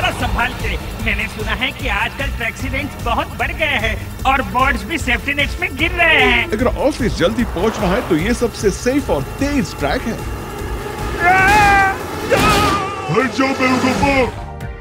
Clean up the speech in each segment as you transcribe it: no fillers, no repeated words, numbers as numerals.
थोड़ा संभाल के। मैंने सुना है कि आजकल एक्सीडेंट्स बहुत बढ़ गए हैं और बर्ड्स भी सेफ्टी नेट्स में गिर रहे हैं। अगर ऑफिस जल्दी पहुंचना है तो ये सबसे सेफ और तेज ट्रैक है। हट जाओ बेवकूफों।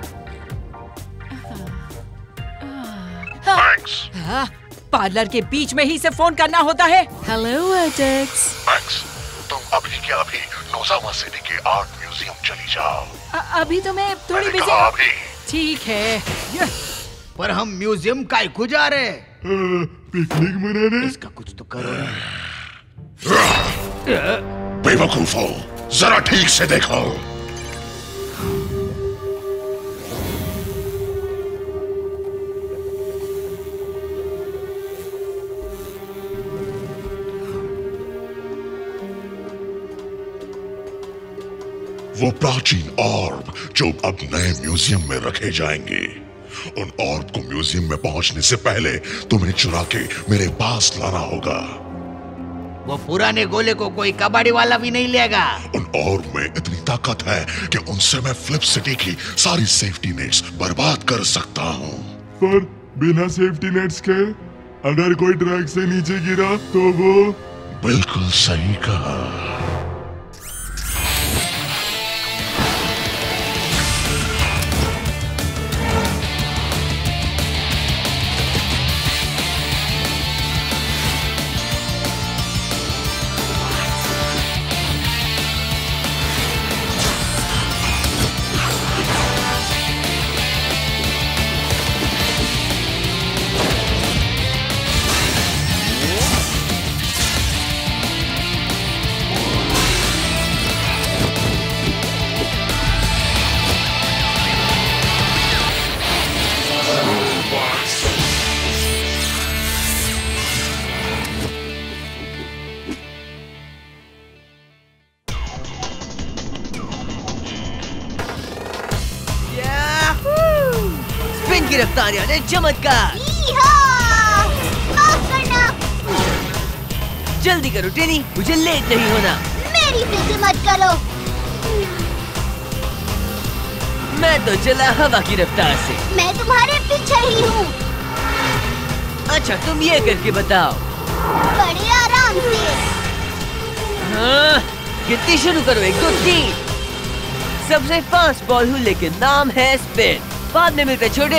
पार्लर के बीच में ही से फोन करना होता है। Hello vertex. मैक्स, तुम अभी के अभी नोज़ावा सिटी के आर्ट म्यूजियम चली जाओ। अभी तो मैं थोड़ी बिजी। अभी ठीक है। पर हम म्यूजियम काहे को जा रहे हैं? पिकनिक मनाने। इसका कुछ तो करो ना। बेवकूफों, जरा ठीक से देखो। वो प्राचीन ऑर्ब जो अब नए म्यूजियम में रखे जाएंगे, उन ऑर्ब को म्यूजियम में पहुंचने से पहले तुम्हें चुरा के मेरे पास लाना होगा। वो पुराने गोले को कोई कबाड़ी वाला भी नहीं लेगा। उन ऑर्ब में इतनी ताकत है कि उनसे मैं फ्लिप सिटी की सारी सेफ्टी नेट्स बर्बाद कर सकता हूँ। पर बिना सेफ्टी नेट्स के अगर कोई ट्रैक से नीचे गिरा तो वो। बिल्कुल सही कहा। गिरफ्तारियां ने चमत्कार। जल्दी करो टेनी, मुझे लेट नहीं होना। मेरी फिक्र मत करो। मैं तो चला हवा की रफ्तार से। मैं तुम्हारे पीछे ही हूँ। अच्छा तुम ये करके बताओ। बड़े आराम से। हाँ, गिनती शुरू करो। 1 2 3। सबसे फास्ट बॉल हूँ लेकिन नाम है स्पिन। बाद में मिलते छोटे।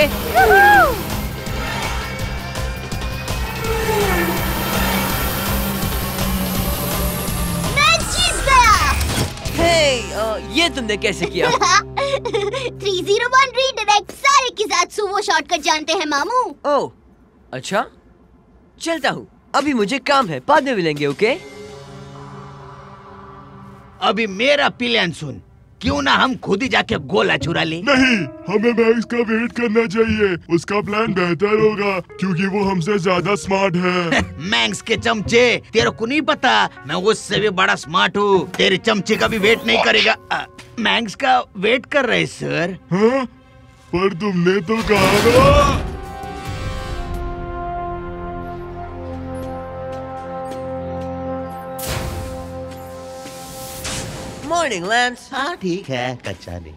मैं जीत गया। ये तुमने कैसे किया? 301 रीडायरेक्ट सारे की साथ सुवो शॉर्टकट जानते हैं मामू। ओह अच्छा, चलता हूँ। अभी मुझे काम है, बाद में मिलेंगे। ओके? अभी मेरा प्लान सुन। क्यों ना हम खुद ही जाके गोला चुरा ले? नहीं, हमें मैक्स का वेट करना चाहिए। उसका प्लान बेहतर होगा क्योंकि वो हमसे ज्यादा स्मार्ट है। मैक्स के चमचे, तेरे को नहीं पता मैं उससे भी बड़ा स्मार्ट हूँ। तेरे चमचे का भी वेट नहीं करेगा। मैक्स का वेट कर रहे सर। हाँ? पर तुमने तो कहा। Morning Lance. हाँ ठीक है, कच्चा नहीं।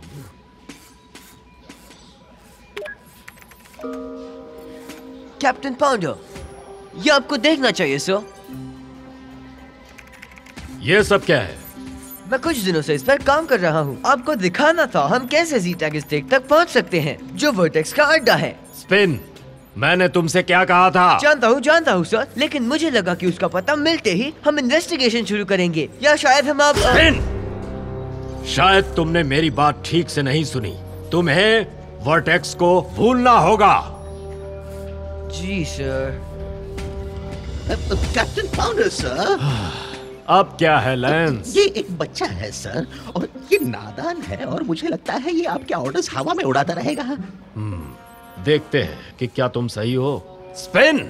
कैप्टन पाउंडो, ये आपको देखना चाहिए सर। ये सब क्या है? मैं कुछ दिनों से इस पर काम कर रहा हूँ। आपको दिखाना था हम कैसे ज़ीटा के स्टेक तक पहुँच सकते हैं, जो वर्टेक्स का अड्डा है। स्पिन, मैंने तुमसे क्या कहा था? जानता हूँ सर, लेकिन मुझे लगा कि उसका पता मिलते ही हम इन्वेस्टिगेशन शुरू करेंगे, या शायद हम आप। स्पिन, शायद तुमने मेरी बात ठीक से नहीं सुनी। तुम्हें वर्टेक्स को भूलना होगा। जी सर। Captain Pounder sir. अब क्या है लैंस? ये एक बच्चा है सर, और ये नादान है, और मुझे लगता है ये आपके ऑर्डर्स हवा में उड़ाता रहेगा। देखते हैं कि क्या तुम सही हो। स्पिन।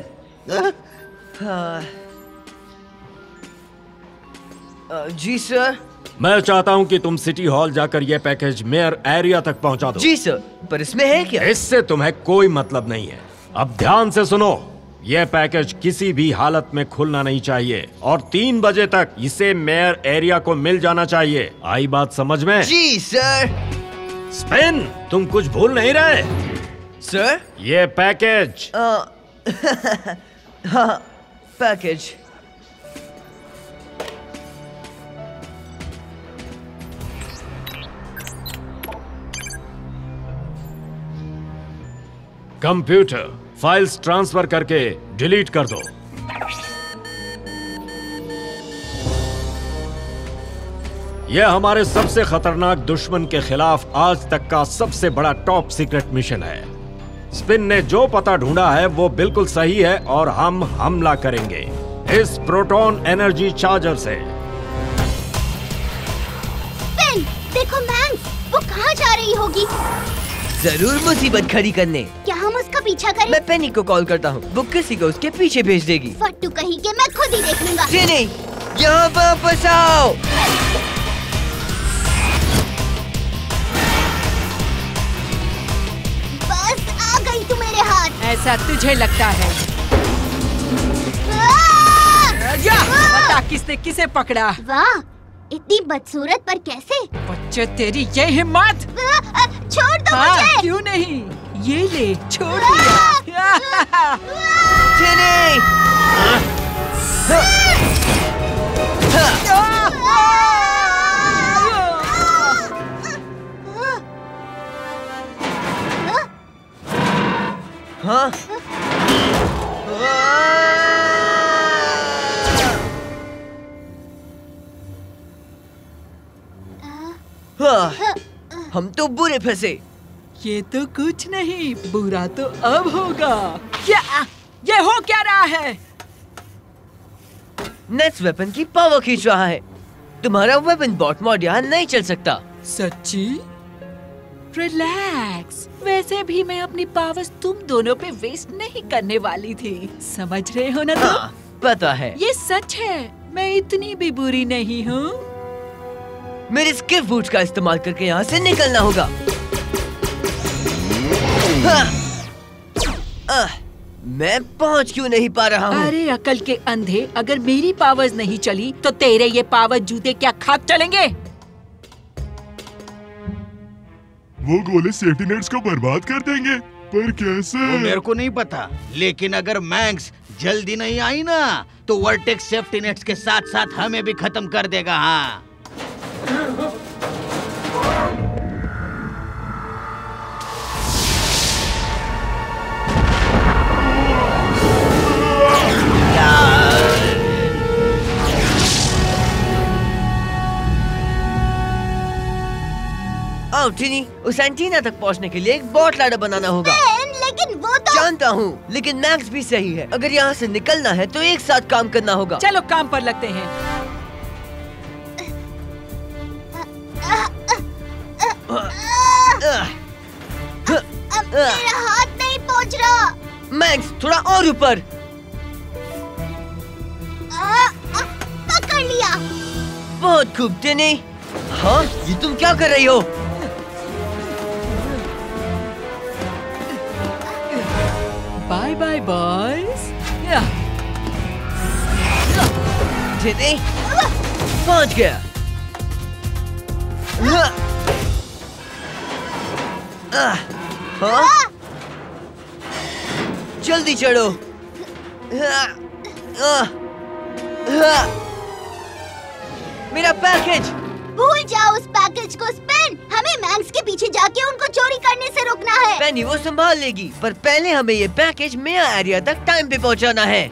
जी सर। मैं चाहता हूं कि तुम सिटी हॉल जाकर यह पैकेज मेयर एरिया तक पहुंचा दो। जी सर, पर इसमें है क्या? इससे तुम्हें कोई मतलब नहीं है। अब ध्यान से सुनो, यह पैकेज किसी भी हालत में खुलना नहीं चाहिए और 3 बजे तक इसे मेयर एरिया को मिल जाना चाहिए। आई बात समझ में? जी सर। स्पिन, तुम कुछ भूल नहीं रहे? सर? ये पैकेज। हाँ, पैकेज। कंप्यूटर, फाइल्स ट्रांसफर करके डिलीट कर दो। यह हमारे सबसे खतरनाक दुश्मन के खिलाफ आज तक का सबसे बड़ा टॉप सीक्रेट मिशन है। स्पिन ने जो पता ढूंढा है वो बिल्कुल सही है और हम हमला करेंगे इस प्रोटॉन एनर्जी चार्जर से। स्पिन, देखो मैंक्स, वो कहाँ जा रही होगी? जरूर मुसीबत खड़ी करने। क्या हम उसका पीछा करें? मैं पेनी को कॉल करता हूँ, वो किसी को उसके पीछे भेज देगी। फट्टू कहीं के, मैं खुद ही देख लूंगा। नहीं, यहाँ वापस आओ। बस आ गई तू मेरे हाथ। ऐसा तुझे लगता है? बता किसने किसे पकड़ा? वाह, इतनी बदसूरत पर कैसे? बच्चे तेरी ये हिम्मत! छोड़ दो मुझे। क्यों नहीं? ये ले, छोड़ दिया। हाँ? हम तो बुरे फंसे। ये तो कुछ नहीं, बुरा तो अब होगा। क्या ये हो क्या रहा है? नेक्स्ट वेपन की पावर खींच रहा है। तुम्हारा वेपन बॉट मॉड यहाँ नहीं चल सकता। सच्ची? रिलैक्स, वैसे भी मैं अपनी पावर्स तुम दोनों पे वेस्ट नहीं करने वाली थी, समझ रहे हो ना तुम? हाँ, पता है। ये सच है, मैं इतनी भी बुरी नहीं हूँ। मेरे स्किप बूट्स का इस्तेमाल करके यहाँ से निकलना होगा। मैं पहुँच क्यों नहीं पा रहा हूँ? अरे अकल के अंधे, अगर मेरी पावर्स नहीं चली तो तेरे ये पावर जूते क्या खाक चलेंगे? वो गोले सेफ्टी नेट्स को बर्बाद कर देंगे, पर कैसे? वो मेरे को नहीं पता, लेकिन अगर मैंक्स जल्दी नहीं आई ना तो वर्टेक्स सेफ्टी नेट्स के साथ साथ हमें भी खत्म कर देगा। हाँ, टिनी, उस एंटीना तक पहुंचने के लिए एक बॉट लैडर बनाना होगा। लेकिन वो तो जानता हूँ, लेकिन मैक्स भी सही है। अगर यहाँ से निकलना है तो एक साथ काम करना होगा। चलो काम पर लगते हैं। मेरा हाथ नहीं पहुँच रहा। मैक्स, थोड़ा और ऊपर। पकड़ लिया। बहुत खूब टिनी। हाँ, ये तुम क्या कर रही हो? Bye bye boys. टिनी, पहुंच गया। हाँ? जल्दी चढ़ो। मेरा पैकेज। भूल जाओ उस पैकेज को स्पिन। हमें मैंक्स के पीछे जाके उनको चोरी करने से रोकना है। पेनी वो संभाल लेगी, पर पहले हमें ये पैकेज मेरा एरिया तक टाइम पे पहुंचाना है।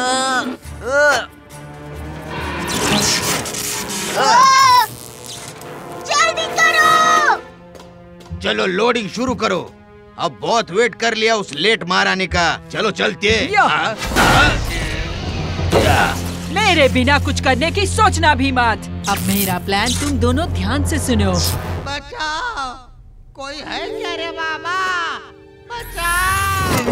जल्दी करो। चलो लोडिंग शुरू करो। अब बहुत वेट कर लिया उस लेट महारानी का। चलो चलते। मेरे बिना कुछ करने की सोचना भी मत। अब मेरा प्लान तुम दोनों ध्यान से सुनो। बचाओ, कोई है क्या रे बाबा? बचाओ।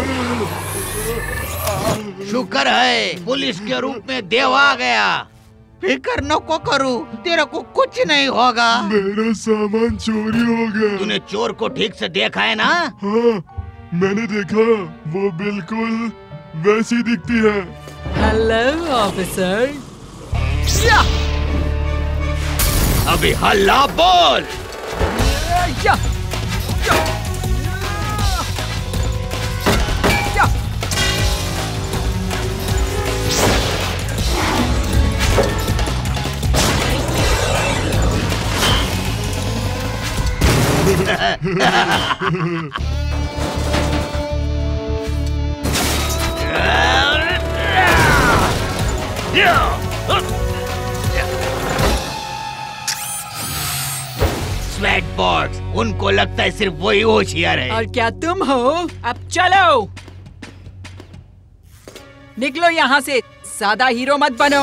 शुक्र है पुलिस के रूप में देव आ गया। फिकर न को करूं, तेरे को कुछ नहीं होगा। मेरा सामान चोरी हो गया। तूने चोर को ठीक से देखा है ना? हाँ, मैंने देखा, वो बिल्कुल वैसी दिखती है। Hello officer. अभी हल्ला बोल। स्वेट बॉक्स, उनको लगता है सिर्फ वही होशियार है। और क्या तुम हो? अब चलो, निकलो यहाँ से, सादा हीरो मत बनो।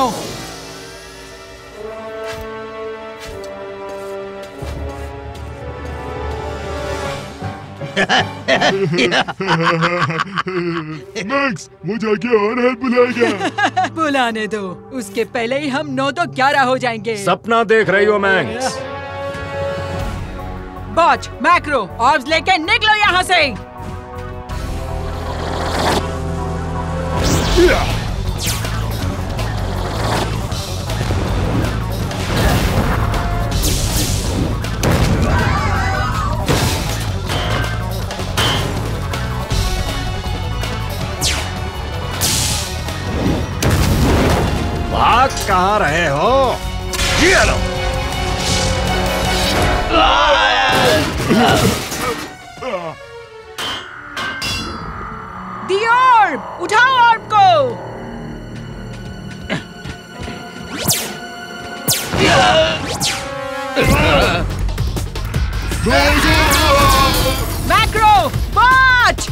मैक्स, वो जाके और हेल्प बुलाएगा। बुलाने दो, उसके पहले ही हम 9 तो 11 हो जाएंगे। सपना देख रही हो मैक्स? बॉच, मैक्रो, ऑर्ब्स लेके निकलो यहाँ से। भाग कहाँ रहे हो? ये लो। दी ऑर्ब, उठाओ ऑर्ब को। मैक्रो, बॉच,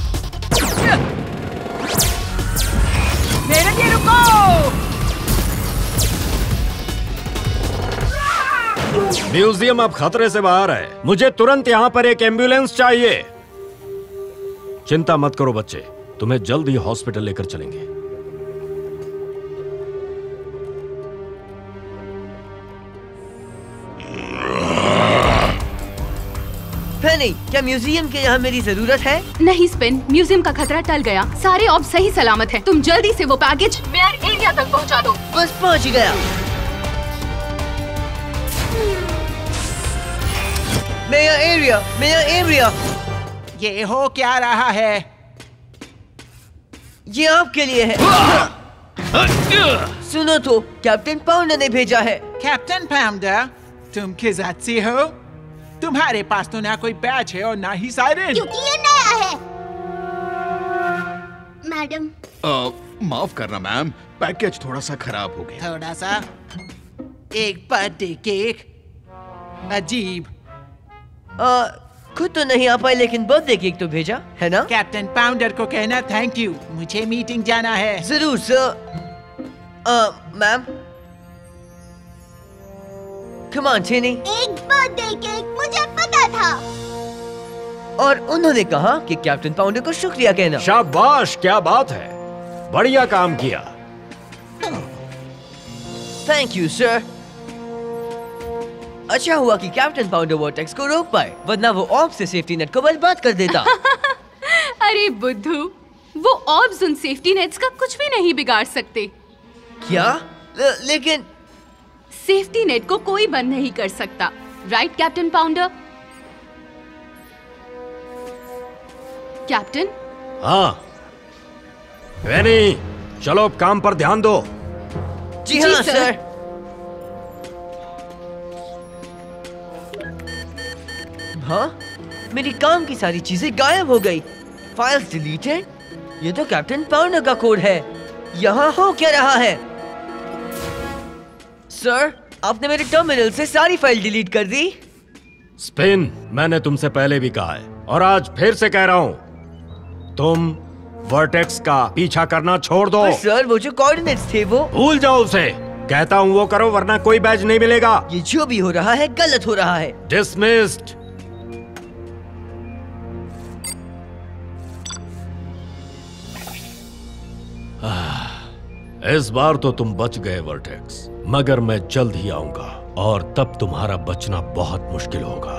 मेरे लिए रुको। म्यूजियम अब खतरे से बाहर है। मुझे तुरंत यहाँ पर एक एम्बुलेंस चाहिए। चिंता मत करो बच्चे, तुम्हें जल्द ही हॉस्पिटल लेकर चलेंगे। पेनी, क्या म्यूजियम के यहाँ मेरी जरूरत है? नहीं स्पिन, म्यूजियम का खतरा टल गया। सारे ऑर्ब सही सलामत हैं। तुम जल्दी से वो पैकेज मेयर एरिया तक पहुँचा दो। बस पहुँच गया। Mayor area, mayor area. ये हो क्या रहा है? ये आपके लिए है। सुनो तो, कैप्टन पाउंडर ने भेजा है। कैप्टन पाउंडर, तुम किजात्सी हो? तुम्हारे पास तो ना कोई बैच है और ना ही सायरन। क्योंकि ये नया है। मैडम, माफ करना मैम, पैकेज थोड़ा सा खराब हो गया। थोड़ा सा? एक बर्थडे केक, अजीब। खुद तो नहीं आ पाए, लेकिन बर्थडे केक तो भेजा है ना? कैप्टन पाउंडर को कहना थैंक यू, मुझे मीटिंग जाना है। जरूर sir. Ma'am, come on Cheney. एक बर्थडे केक, मुझे पता था। और उन्होंने कहा कि कैप्टन पाउंडर को शुक्रिया कहना। शाबाश, क्या बात है, बढ़िया काम किया। Thank you sir. अच्छा हुआ कि कैप्टन पाउंडर वॉर्टेक्स को रोक पाए, वरना वो ऑर्ब से सेफ्टी नेट को बर्बाद कर देता। अरे बुद्धू, वो ऑर्ब्स उन सेफ्टी नेट्स का कुछ भी नहीं बिगाड़ सकते। क्या? लेकिन सेफ्टी नेट को कोई बंद नहीं कर सकता, राइट कैप्टन पाउंडर? कैप्टन? हाँ पेनी, चलो अब काम पर ध्यान दो। जी हाँ सर। हाँ, मेरी काम की सारी चीजें गायब हो गई। Files deleted. ये तो कैप्टन पाउंडर का कोड है। यहाँ हो क्या रहा है? सर, आपने मेरे टर्मिनल से सारी फाइल डिलीट कर दी। स्पिन, मैंने तुमसे पहले भी कहा है और आज फिर से कह रहा हूँ, तुम वर्टेक्स का पीछा करना छोड़ दो। सर, वो जो कोऑर्डिनेट्स थे वो भूल जाओ उसे। कहता हूँ वो करो, वरना कोई बैज नहीं मिलेगा। ये जो भी हो रहा है गलत हो रहा है। डिसमिस्ड। इस बार तो तुम बच गए वर्टेक्स, मगर मैं जल्द ही आऊंगा और तब तुम्हारा बचना बहुत मुश्किल होगा।